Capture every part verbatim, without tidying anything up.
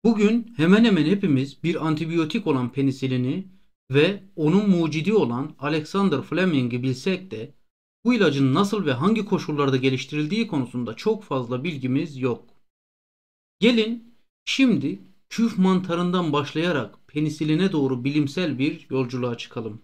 Bugün hemen hemen hepimiz bir antibiyotik olan penisilini ve onun mucidi olan Alexander Fleming'i bilsek de bu ilacın nasıl ve hangi koşullarda geliştirildiği konusunda çok fazla bilgimiz yok. Gelin şimdi küf mantarından başlayarak penisiline doğru bilimsel bir yolculuğa çıkalım.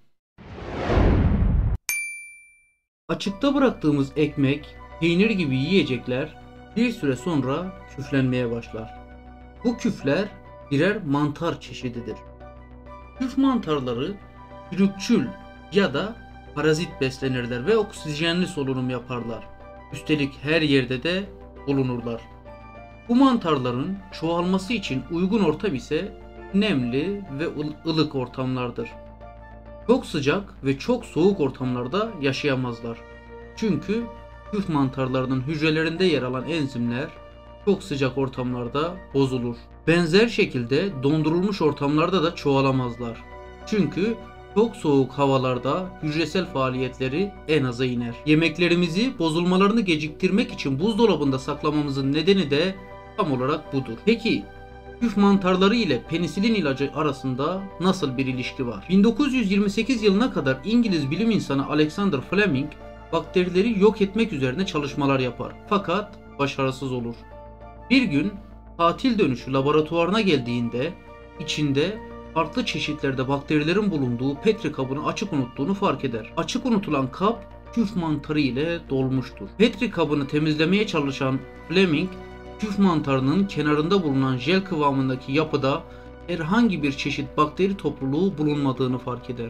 Açıkta bıraktığımız ekmek, peynir gibi yiyecekler bir süre sonra küflenmeye başlar. Bu küfler birer mantar çeşididir. Küf mantarları çürükçül ya da parazit beslenirler ve oksijenli solunum yaparlar. Üstelik her yerde de bulunurlar. Bu mantarların çoğalması için uygun ortam ise nemli ve ılık ortamlardır. Çok sıcak ve çok soğuk ortamlarda yaşayamazlar. Çünkü küf mantarlarının hücrelerinde yer alan enzimler çok sıcak ortamlarda bozulur. Benzer şekilde dondurulmuş ortamlarda da çoğalamazlar. Çünkü çok soğuk havalarda hücresel faaliyetleri en aza iner. Yemeklerimizi bozulmalarını geciktirmek için buzdolabında saklamamızın nedeni de tam olarak budur. Peki küf mantarları ile penisilin ilacı arasında nasıl bir ilişki var? bin dokuz yüz yirmi sekiz yılına kadar İngiliz bilim insanı Alexander Fleming bakterileri yok etmek üzerine çalışmalar yapar. Fakat başarısız olur. Bir gün tatil dönüşü laboratuvarına geldiğinde içinde farklı çeşitlerde bakterilerin bulunduğu Petri kabını açık unuttuğunu fark eder. Açık unutulan kap küf mantarı ile dolmuştur. Petri kabını temizlemeye çalışan Fleming, küf mantarının kenarında bulunan jel kıvamındaki yapıda herhangi bir çeşit bakteri topluluğu bulunmadığını fark eder.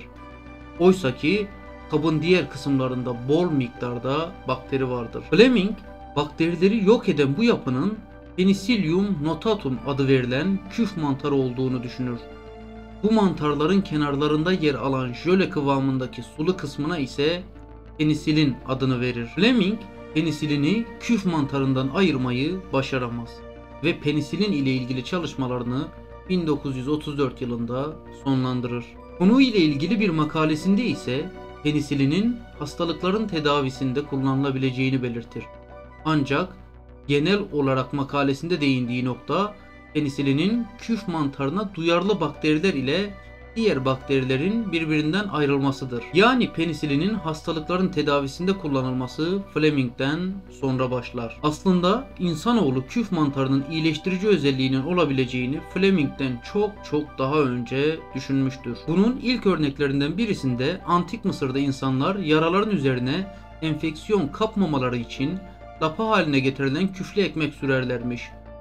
Oysaki kabın diğer kısımlarında bol miktarda bakteri vardır. Fleming, bakterileri yok eden bu yapının Penicillium notatum adı verilen küf mantarı olduğunu düşünür. Bu mantarların kenarlarında yer alan jöle kıvamındaki sulu kısmına ise penisilin adını verir. Fleming, penisilini küf mantarından ayırmayı başaramaz ve penisilin ile ilgili çalışmalarını bin dokuz yüz otuz dört yılında sonlandırır. Konu ile ilgili bir makalesinde ise penisilinin hastalıkların tedavisinde kullanılabileceğini belirtir. Ancak genel olarak makalesinde değindiği nokta penisilinin küf mantarına duyarlı bakteriler ile diğer bakterilerin birbirinden ayrılmasıdır. Yani penisilinin hastalıkların tedavisinde kullanılması Fleming'den sonra başlar. Aslında insanoğlu küf mantarının iyileştirici özelliğinin olabileceğini Fleming'den çok çok daha önce düşünmüştür. Bunun ilk örneklerinden birisinde Antik Mısır'da insanlar yaraların üzerine enfeksiyon kapmamaları için lapa haline getirilen küflü ekmek sürerlermiş.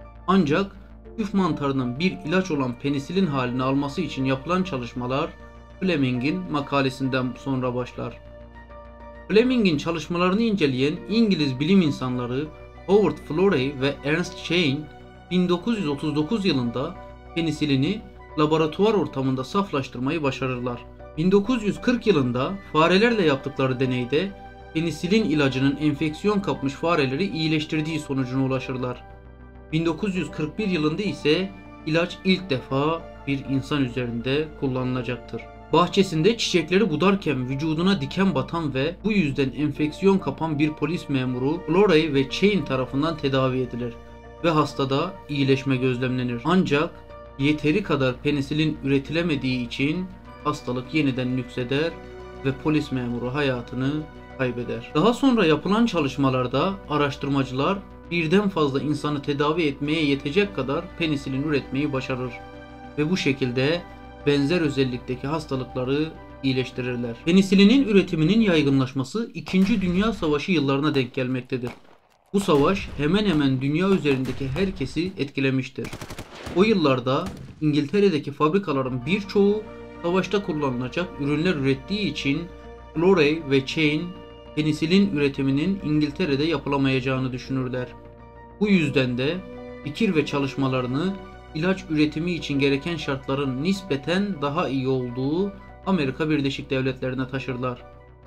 Ancak küf mantarının bir ilaç olan penisilin halini alması için yapılan çalışmalar Fleming'in makalesinden sonra başlar. Fleming'in çalışmalarını inceleyen İngiliz bilim insanları Howard Florey ve Ernst Chain bin dokuz yüz otuz dokuz yılında penisilini laboratuvar ortamında saflaştırmayı başarırlar. bin dokuz yüz kırk yılında farelerle yaptıkları deneyde penisilin ilacının enfeksiyon kapmış fareleri iyileştirdiği sonucuna ulaşırlar. bin dokuz yüz kırk bir yılında ise ilaç ilk defa bir insan üzerinde kullanılacaktır. Bahçesinde çiçekleri budarken vücuduna diken batan ve bu yüzden enfeksiyon kapan bir polis memuru Florey ve Chain tarafından tedavi edilir ve hastada iyileşme gözlemlenir. Ancak yeteri kadar penisilin üretilemediği için hastalık yeniden nükseder ve polis memuru hayatını kaybeder. Daha sonra yapılan çalışmalarda araştırmacılar birden fazla insanı tedavi etmeye yetecek kadar penisilin üretmeyi başarır ve bu şekilde benzer özellikteki hastalıkları iyileştirirler. Penisilinin üretiminin yaygınlaşması İkinci Dünya Savaşı yıllarına denk gelmektedir. Bu savaş hemen hemen dünya üzerindeki herkesi etkilemiştir. O yıllarda İngiltere'deki fabrikaların birçoğu savaşta kullanılacak ürünler ürettiği için Florey ve Chain penisilin üretiminin İngiltere'de yapılamayacağını düşünürler. Bu yüzden de fikir ve çalışmalarını ilaç üretimi için gereken şartların nispeten daha iyi olduğu Amerika Birleşik Devletleri'ne taşırlar.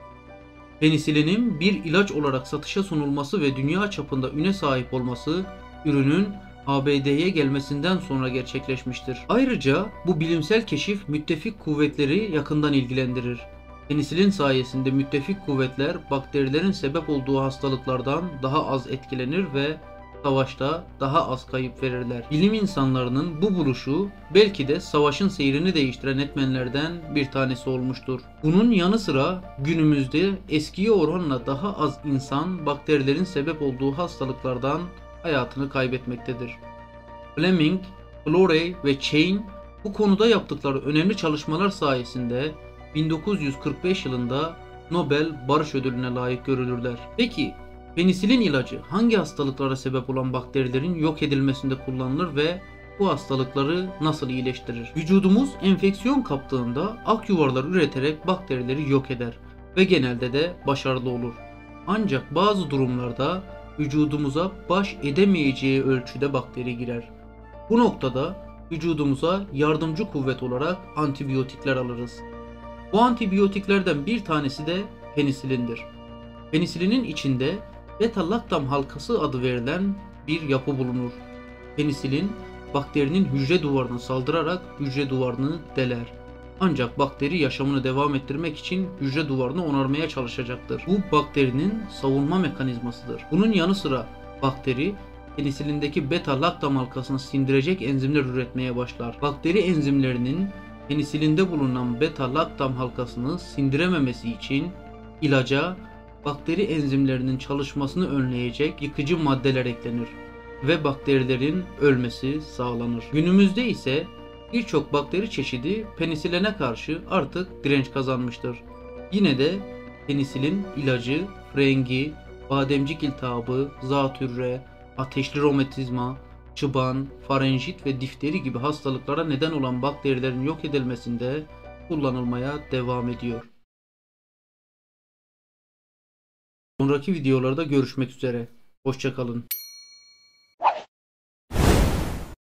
Penisilinin bir ilaç olarak satışa sunulması ve dünya çapında üne sahip olması ürünün A B D'ye gelmesinden sonra gerçekleşmiştir. Ayrıca bu bilimsel keşif müttefik kuvvetleri yakından ilgilendirir. Penisilin sayesinde müttefik kuvvetler bakterilerin sebep olduğu hastalıklardan daha az etkilenir ve savaşta daha az kayıp verirler. Bilim insanlarının bu buluşu belki de savaşın seyrini değiştiren etmenlerden bir tanesi olmuştur. Bunun yanı sıra günümüzde eskiye oranla daha az insan bakterilerin sebep olduğu hastalıklardan hayatını kaybetmektedir. Fleming, Florey ve Chain bu konuda yaptıkları önemli çalışmalar sayesinde bin dokuz yüz kırk beş yılında Nobel Barış Ödülü'ne layık görülürler. Peki penisilin ilacı hangi hastalıklara sebep olan bakterilerin yok edilmesinde kullanılır ve bu hastalıkları nasıl iyileştirir? Vücudumuz enfeksiyon kaptığında ak yuvarlar üreterek bakterileri yok eder ve genelde de başarılı olur. Ancak bazı durumlarda vücudumuza baş edemeyeceği ölçüde bakteri girer. Bu noktada vücudumuza yardımcı kuvvet olarak antibiyotikler alırız. Bu antibiyotiklerden bir tanesi de penisilindir. Penisilinin içinde beta-laktam halkası adı verilen bir yapı bulunur. Penisilin bakterinin hücre duvarına saldırarak hücre duvarını deler. Ancak bakteri yaşamını devam ettirmek için hücre duvarını onarmaya çalışacaktır. Bu bakterinin savunma mekanizmasıdır. Bunun yanı sıra bakteri penisilindeki beta-laktam halkasını sindirecek enzimler üretmeye başlar. Bakteri enzimlerinin penisilinde bulunan beta-laktam halkasını sindirememesi için ilaca bakteri enzimlerinin çalışmasını önleyecek yıkıcı maddeler eklenir ve bakterilerin ölmesi sağlanır. Günümüzde ise birçok bakteri çeşidi penisiline karşı artık direnç kazanmıştır. Yine de penisilin ilacı frengi, bademcik iltihabı, zatürre, ateşli romatizma, çıban, farenjit ve difteri gibi hastalıklara neden olan bakterilerin yok edilmesinde kullanılmaya devam ediyor. Sonraki videolarda görüşmek üzere. Hoşça kalın.